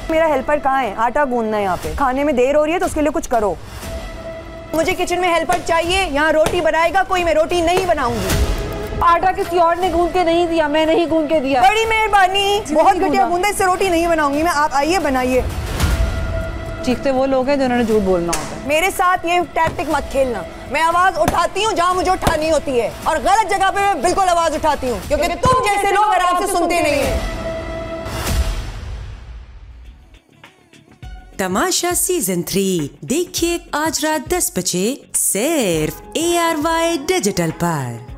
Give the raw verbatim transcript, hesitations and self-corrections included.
मेरा हेल्पर कहाँ है? आटा गूंदना है यहाँ पे। खाने में देर हो रही है तो उसके लिए कुछ करो। मुझे किचन में हेल्पर चाहिए। यहाँ रोटी बनाएगा कोई, मैं रोटी नहीं बनाऊंगी। आटा किसी और ने गूंद के नहीं दिया, मैं नहीं गूंद के दिया। बड़ी मेहरबानी, बहुत घटिया गूंदा, इससे रोटी नहीं बनाऊंगी मैं। आप आइए बनाइए। चीखते वो लोग हैं जिन्होंने झूठ बोलना होता है। मेरे साथ ये टैक्टिक मत खेलना। मैं आवाज उठाती हूँ जहाँ मुझे उठानी होती है, और गलत जगह पे मैं बिल्कुल आवाज उठाती हूँ, क्योंकि तुम जैसे लोग आराम से सुनते नहीं हैं। तमाशा सीजन थ्री देखिए आज रात दस बजे सिर्फ ए आर वाई डिजिटल पर।